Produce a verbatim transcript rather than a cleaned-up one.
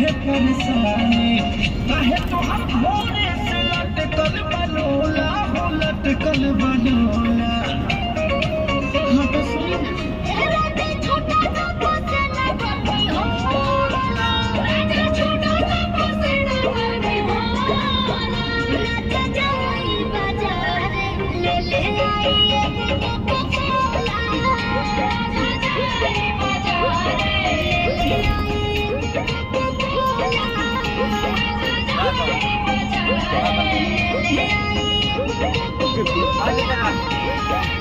परेशानी काहे तो हम भोरे से लटकल बनोला हो लटकल बनोला। हाँ तो सुनी ना राजा छोटा सा फसेला बनी हो राजा छोटा सा फसेला बनी हो राजा जाई बाजार ले ले आई एगो कोकोला राजा जाई बाजार ले ले आई एगो कोकोला राजा जाई बाजार ले ले आई एगो कोकोला।